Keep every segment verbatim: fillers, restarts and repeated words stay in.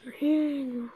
Nie no.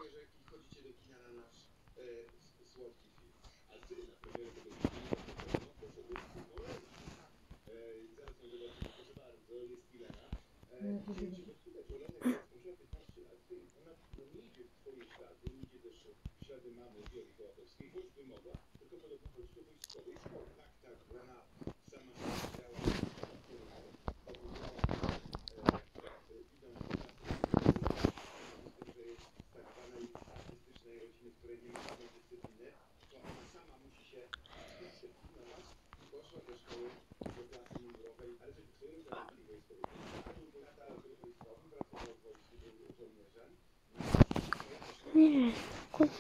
Nie, kurde.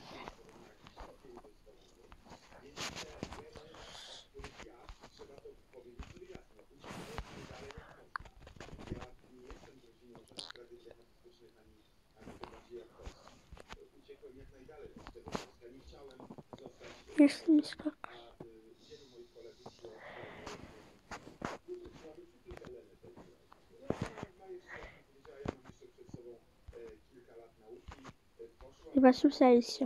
Jeszcze mi skaka. Chyba słyszeliście.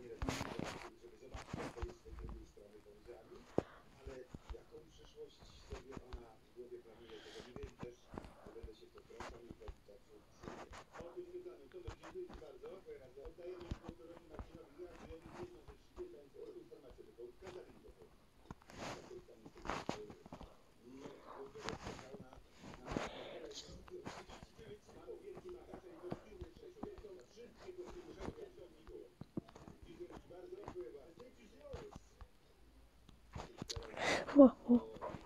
Wo, wo.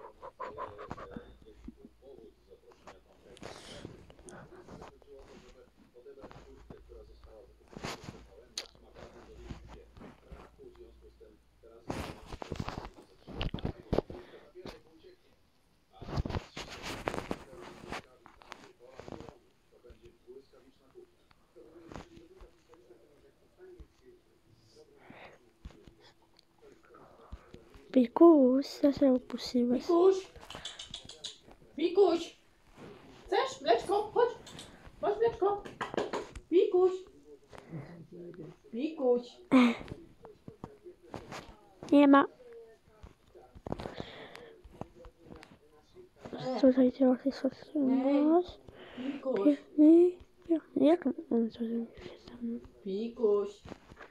Pikuś, co się opuściłeś? Pikuś! Pikuś! Chcesz mleczko? Chodź! Masz mleczko? Pikuś! Pikuś! Nie ma. Tutaj trochę słodkość. Pikuś! Piękny. Piękny. Jak on to zrobił się tam? Pikuś!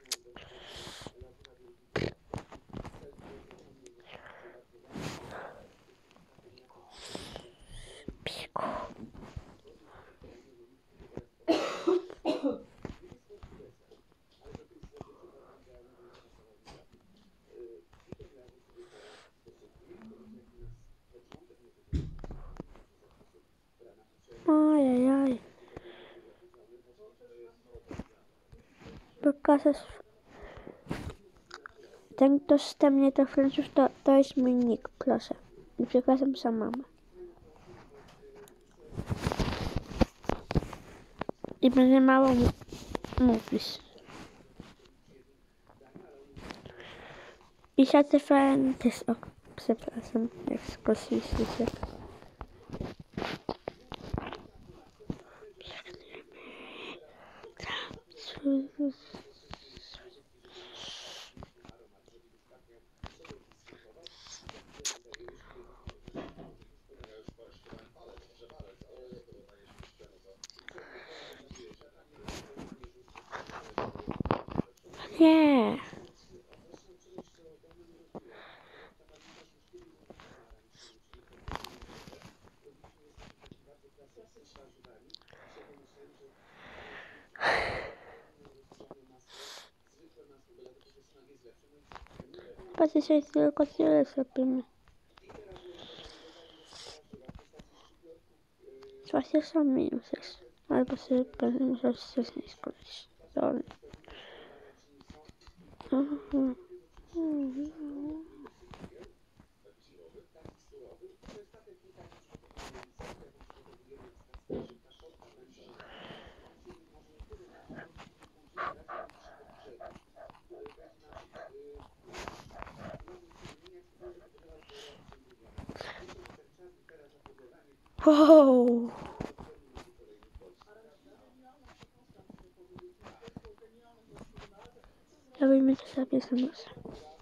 Piku. Ajajaj. Pokażesz. Ten, kto chce mnie to Francuz, to, to jest mój nick, proszę. I przepraszam za mamę. I będę mało mówić. I siadę fan też, o, przepraszam, jak skosiliście się. Nie. Chyba dzisiaj tylko tyle zrobimy. Właśnie sami już. Albo sobie będę musiał wcześniej skończyć. Sorry. Mhm. Mhm. Wow. Robimy to sobie z nosem.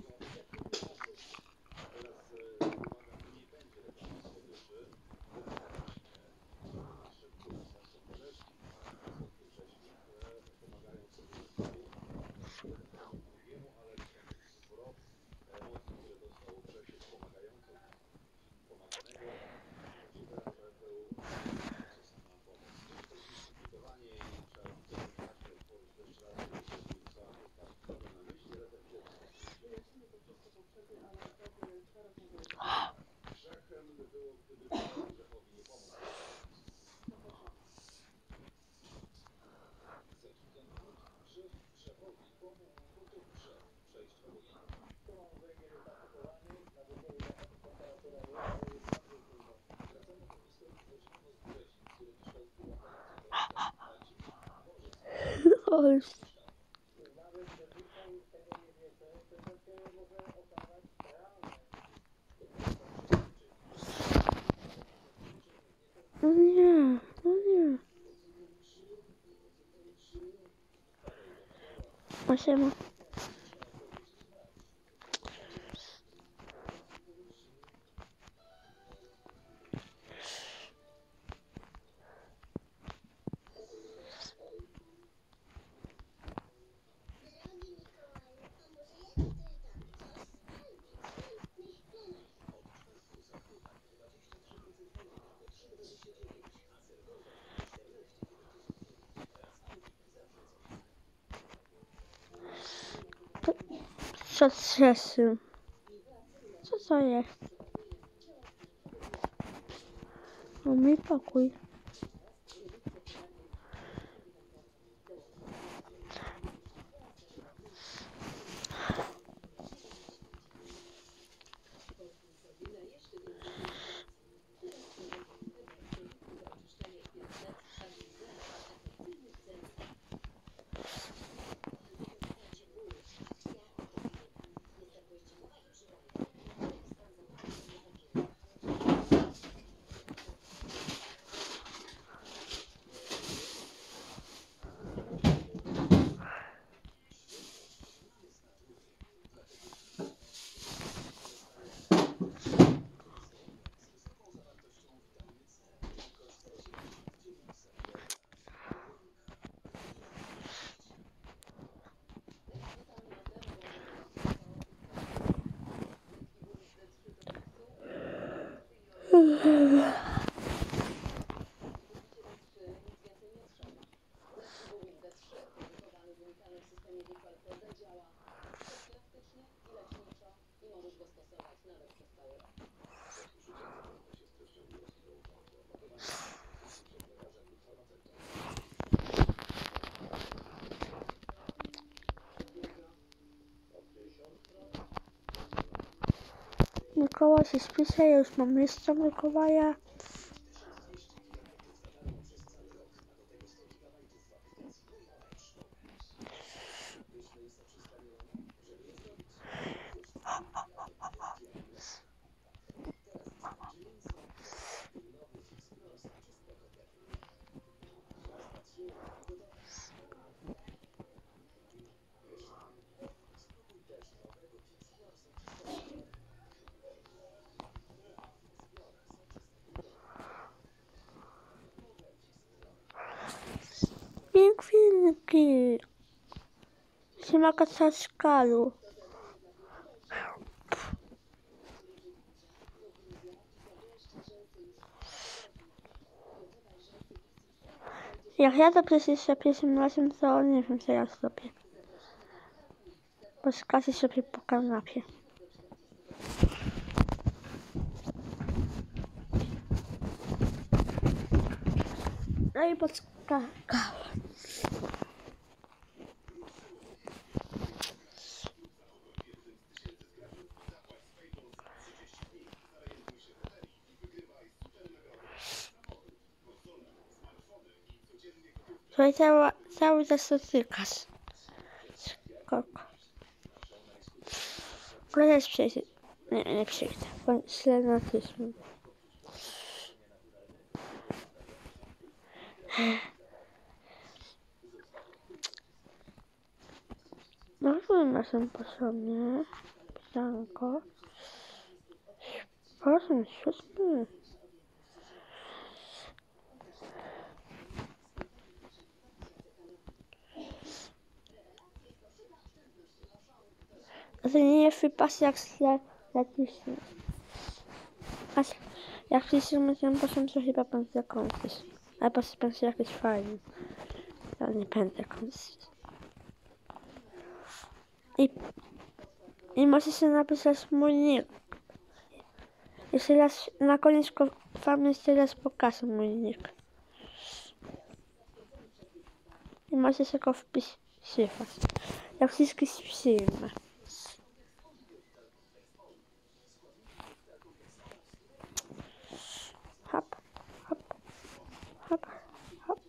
Oj. No nie, no nie. Osiema. Co trzesy? Co to jest? O, mój pokój. Mikołaj się spisze, ja już mam listę Mikołaja. Pingwinki. Siemaka Caskalu. Jak ja to przecież za pierwszym razem, to nie wiem co ja zrobię. Poskaczę sobie po kanapie. No i podskakałem. Słuchaj, cały, cały czas dotykasz. Skok. Kolejny przejdzie. Nie, nie przejdę. Źle nacisnę. No naszym posobnie. Pisanko. Proszę, sióstmy. To nie jest wypas jak leciszy. A jak wszyscy się poszłam, to chyba będę kończyć. Ale po prostu będzie jakiś fajny. Ja nie będę kończyć. I, I może się napisać mój nick. Jeszcze raz, na koniec wam jeszcze raz pokażę mój nick. I może się go wpisywać. Jak wszystkie wpisujemy. Hop, hop, hop, hop.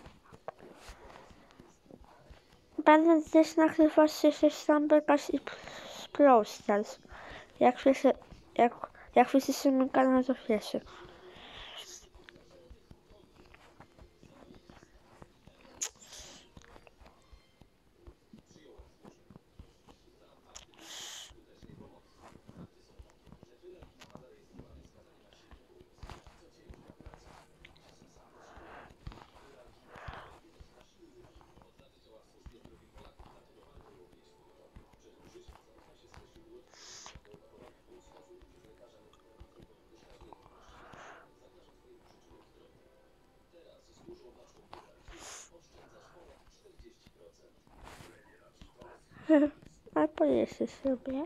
Będę też nagrywać jeszcze sam Vegas i Brawl Stars. Jak wszyscy, jak, jak wszyscy się mój kanał to wiecie. A pojeżdżę sobie.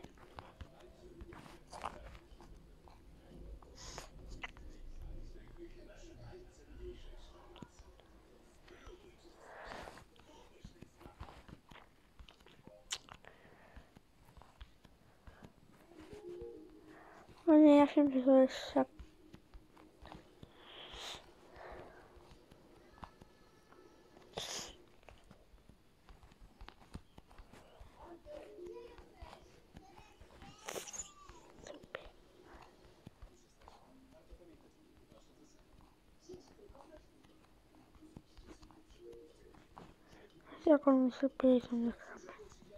No nie, ja się to jest tak. Jak on sobie idzie na kamerę.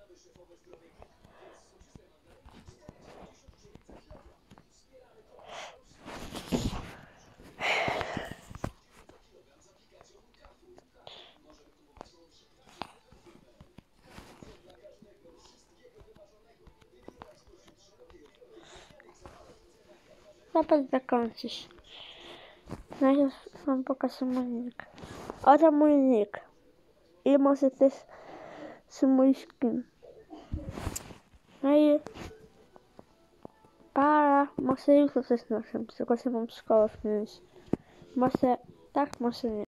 Zaraz zakończyć. Najpierw wam pokażę mój nick. Oto mój nick. I może też z mój skin. No i para, może jutro coś naszym, tylko się mam szkołę wziąć. Może tak, może nie.